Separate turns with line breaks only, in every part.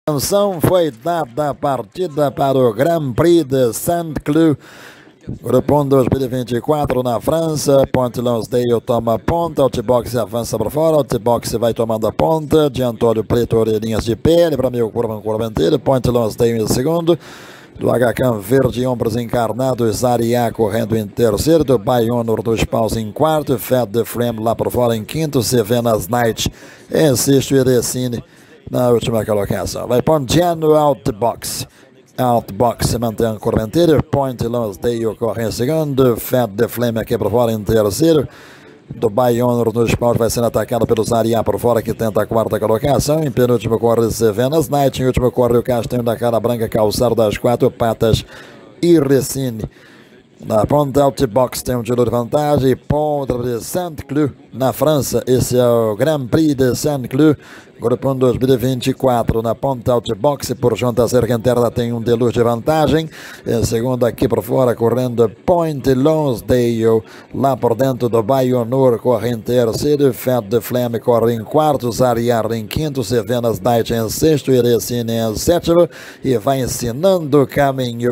Atenção, foi dada a partida para o Grand Prix de Saint-Cloud. Grupo 1 2024 na França. Point Lonsdale toma ponta, Outbox avança para fora, Outbox vai tomando a ponta, de Antônio Preto, orelhinhas de pele, para mim o curva inteiro, Point Lonsdale em segundo, do HK Verde, ombros encarnados, Zariá correndo em terceiro, do Bayonor dos Paus em quarto, Fed the Flame lá por fora em quinto, Sevenas Night em sexto e Recine na última colocação. Vai ponteando Outbox. Outbox se mantém a curva inteira, Point Lonsdale corre em segundo, Fed the Flame aqui por fora em terceiro, do Bayonor nos paus vai sendo atacado pelo Zariá por fora, que tenta a quarta colocação. Em penúltimo corre Sevenas Night, em último corre o Castanho da Cara Branca, Calçado das Quatro Patas e Recine. Na ponta, Outbox tem um tiro de vantagem, ponta de Saint-Cloud na França. Esse é o Grand Prix de Saint-Cloud, Grupo 1 2024. Na ponta, Outbox, por junto a cerca interna tem um Deluz de vantagem. Em segundo, aqui por fora, correndo Point Lonsdale. Lá por dentro do Bayonor, corre em terceiro. Fed the Flame corre em quarto. Zariar em quinto. Sevenas Night em sexto. Irecine em sétimo. E vai ensinando o caminho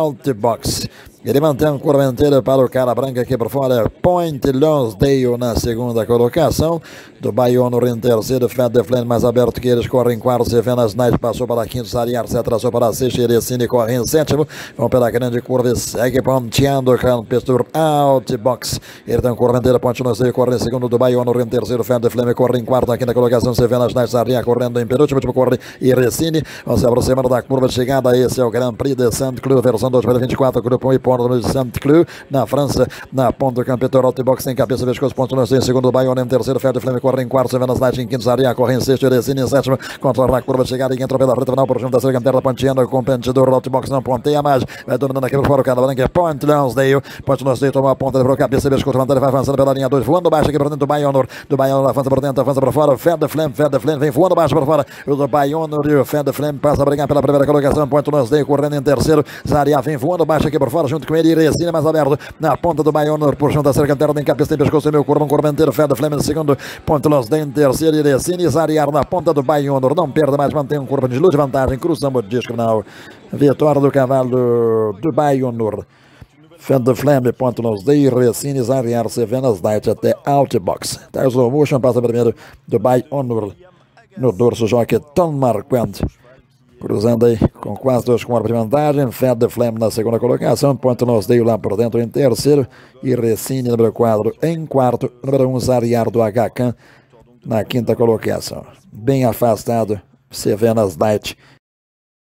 Outbox. Ele mantém a curva inteira para o Cara Branca aqui por fora. Point Lonsdale na segunda colocação. Do Bayonor em terceiro. Fed the Flame mais aberto que eles, corre em quarto. Sevenas Night passou para quinto. Zariar se atrasou para sexto. Irecine corre em sétimo. Vão pela grande curva e segue ponteando com Pestur Outbox. Ele tem curva inteira. Point Lonsdale corre em segundo. Do Bayonor em terceiro. Fed the Flame corre em quarto. Na quinta colocação. Sevenas Night. Zariar correndo em penúltimo. Último corre Irecine. Vão se aproximando da curva de chegada. Esse é o Grand Prix de Saint-Cloud, versão 2024. Grupo 1 e ponto de Saint-Cloud na França. Na ponta do campeão Outbox em cabeça, Vescoso, ponto em segundo, Bayonor em terceiro, Fed the Flame corre em quarto, Sevenas Night em quinto, Zariá corre em sexto, Irecine em sétimo, controla a curva de chegada e entra pela frente final por junto da cerca interna, ponteando com o competidor. Outbox não ponteia mais, vai dominando aqui por fora o Cara Branca, Point Lonsdale tomou a ponta para a cabeça, Vescoso, vai avançando pela linha 2, voando baixo aqui por dentro do Bayonor avança por dentro, avança por fora, Fed the Flame vem voando baixo por fora, o do Bayonor e o Fed the Flame passa a brigar pela primeira colocação, Point Lonsdale correndo em terceiro, Zariá vem voando baixo aqui por fora, junto com ele, Irecine mais aberto, na ponta do Bayonor, por junto da cerca interna, em cabeça, tem pescoço, meu curva inteiro, Fed the Flame em segundo, Point Lonsdale em terceiro, Irecine e Zariar na ponta do Bayonor, não perde mais, mantém um curva de luz de vantagem, cruzamos o disco na vitória do cavalo do Bayonor. Fed the Flame, Point Lonsdale, Irecine, Zariar, Sevenas Night até Outbox. Tá, o slow motion passa primeiro do Bayonor no dorso, jockey Tom Marquand. Cruzando aí com quase 2 com de vantagem. Fed the Flame na segunda colocação. Point Lonsdale lá por dentro em terceiro. E Recine, número 4 em quarto. Número 1, Zariar do HK na quinta colocação. Bem afastado, Sevenas Night